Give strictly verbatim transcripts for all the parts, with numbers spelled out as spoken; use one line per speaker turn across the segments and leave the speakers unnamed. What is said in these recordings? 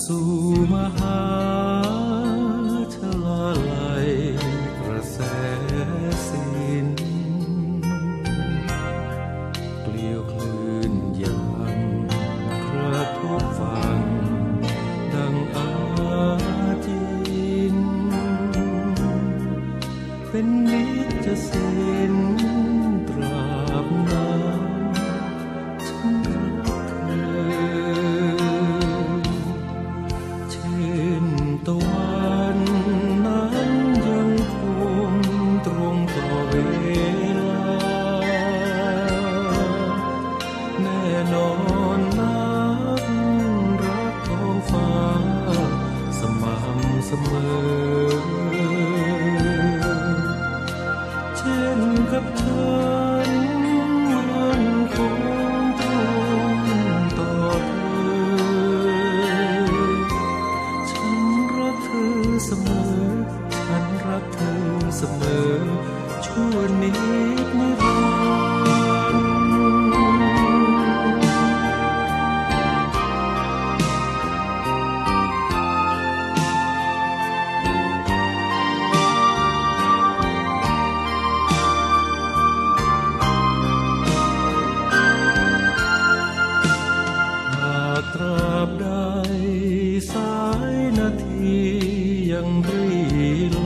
สู่มหาชลาลัยกระแสสินเกลียวคลื่นยามกระทบฟังดังอาจินเป็นนิจสินตราบนานฉันรักเธอเช่นตะวันนั้นยังคงตรงต่อเวลาแน่นอนนักรักท้องฟ้าสม่ำเสมอเช่นกับฉันมันคงตรงต่อเธอฉันรักเธอเสมอฉันรักเธอเสมอชั่วนิดนิรันดร์ตราบใดสายนาทียังรีไหล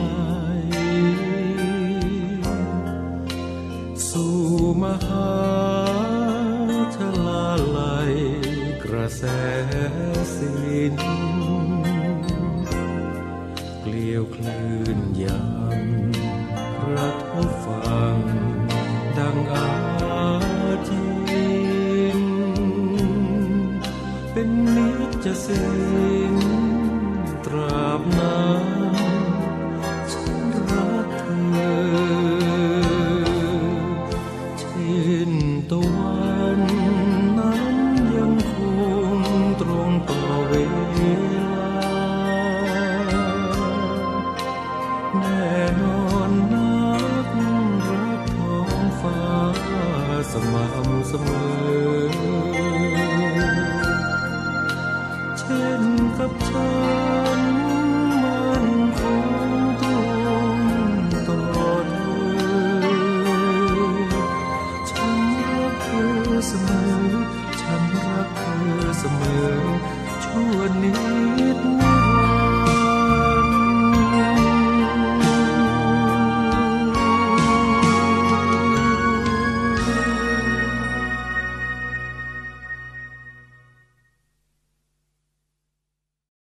สู่มหาชลาลัยกระแสสินเกลียวคลื่นยามกระทบฟังดังอาจินเป็นนิจสินตราบนานฉันรักเธอเช่นตะวันนั้นยังคงตรงต่อเวลาแน่นอนนักรักท้องฟ้าสม่ำเสมอเช่นกับฉัน